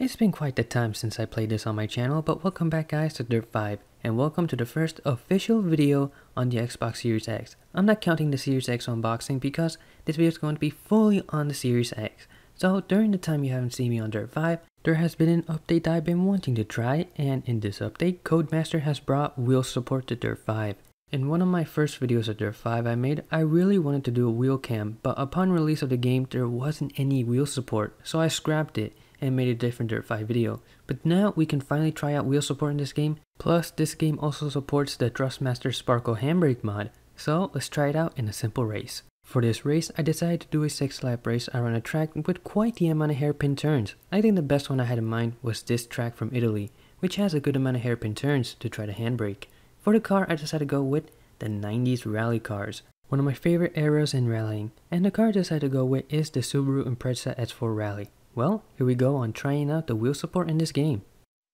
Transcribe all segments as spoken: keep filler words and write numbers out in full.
It's been quite the time since I played this on my channel, but welcome back guys to DiRT five, and welcome to the first official video on the Xbox Series X. I'm not counting the Series X unboxing because this video is going to be fully on the Series X. So during the time you haven't seen me on DiRT five, there has been an update that I've been wanting to try, and in this update, Codemaster has brought wheel support to DiRT five. In one of my first videos of DiRT five I made, I really wanted to do a wheel cam, but upon release of the game, there wasn't any wheel support, so I scrapped it and made a different DiRT five video. But now we can finally try out wheel support in this game. Plus, this game also supports the Thrustmaster Sparkle Handbrake mod. So let's try it out in a simple race. For this race, I decided to do a six lap race around a track with quite the amount of hairpin turns. I think the best one I had in mind was this track from Italy, which has a good amount of hairpin turns to try the handbrake. For the car, I decided to go with the nineties rally cars, one of my favorite eras in rallying, and the car I decided to go with is the Subaru Impreza S four Rally. Well, here we go on trying out the wheel support in this game.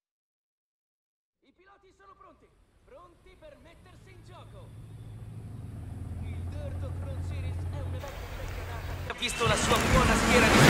I piloti sono pronti, pronti per mettersi in gioco. Il DiRT Front Series è un evento di vecchia data che ha visto la sua buona schiera di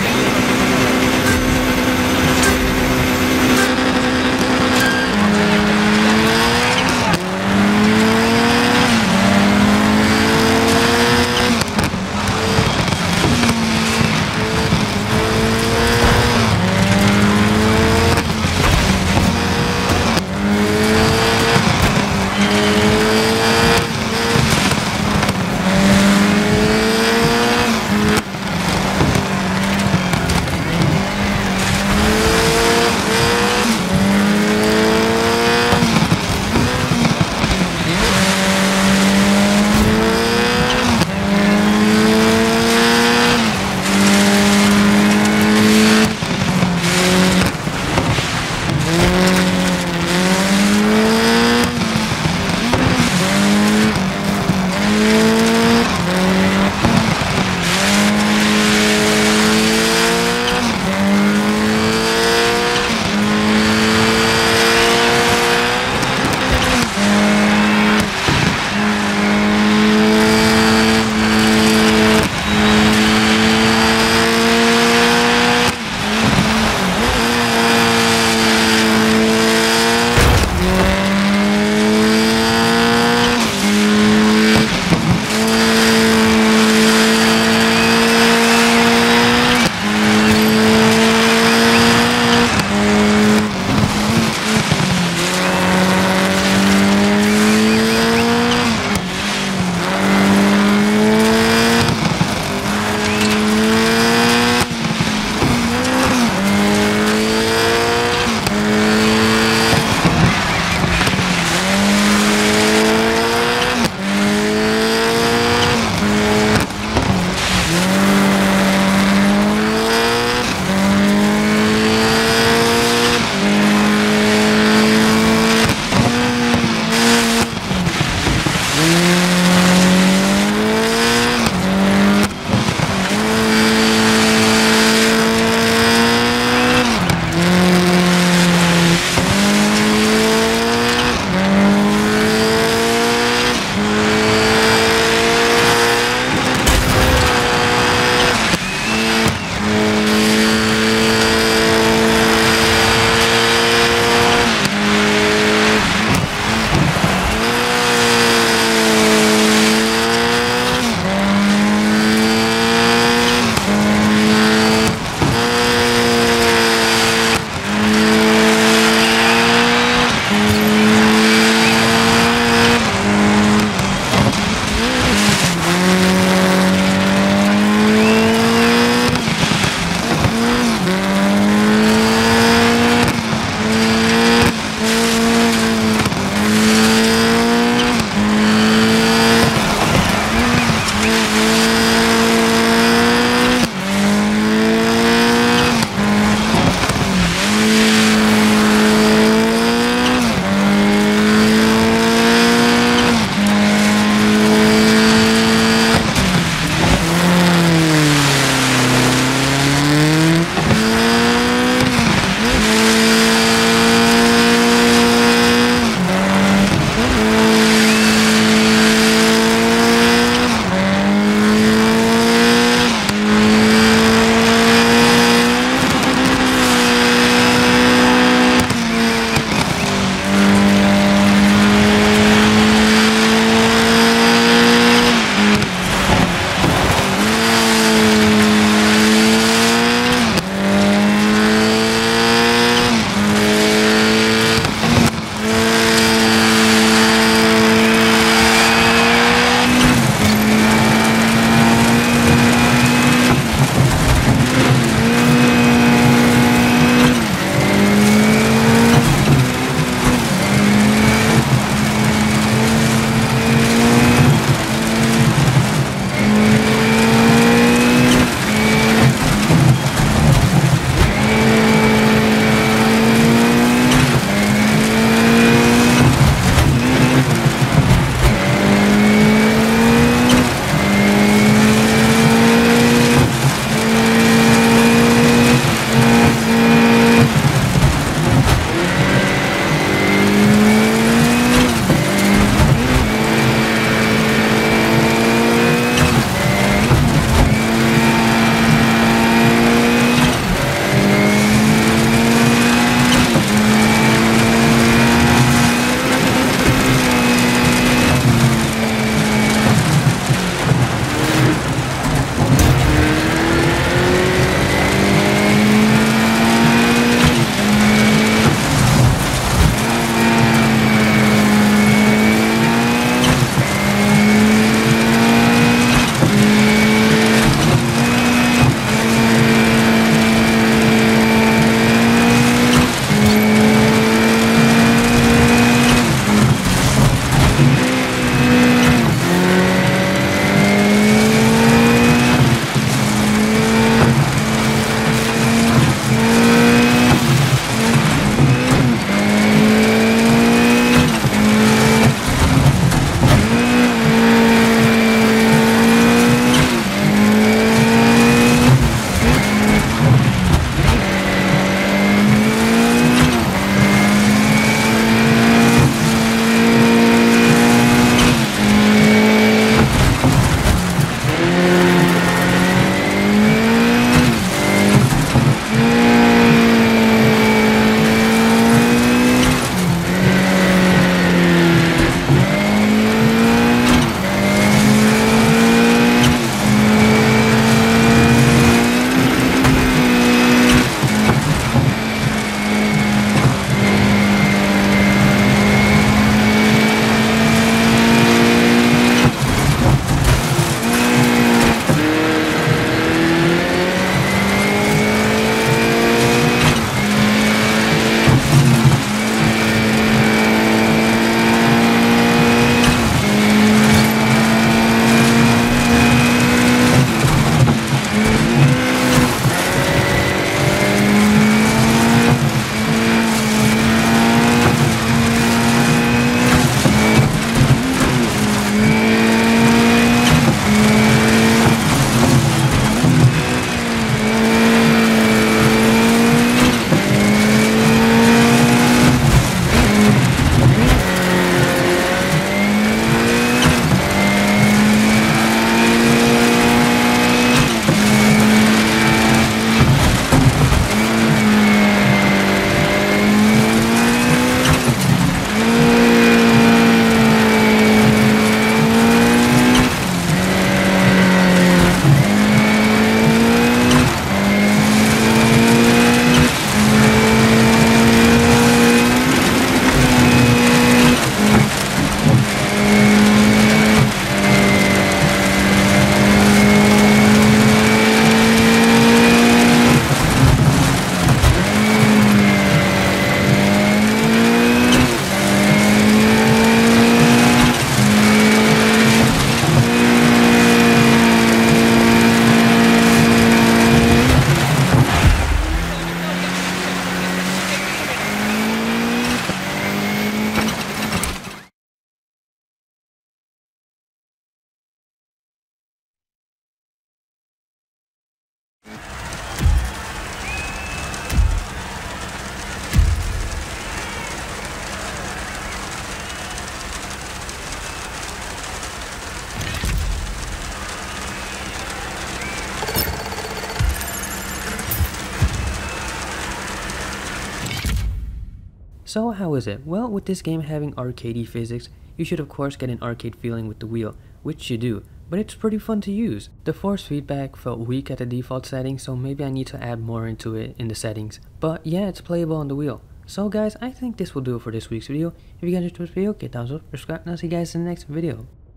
So how is it? Well, with this game having arcadey physics, you should of course get an arcade feeling with the wheel, which you do, but it's pretty fun to use. The force feedback felt weak at the default settings, so maybe I need to add more into it in the settings. But yeah, it's playable on the wheel. So guys, I think this will do it for this week's video. If you guys enjoyed this video, give a thumbs up, subscribe, and I'll see you guys in the next video.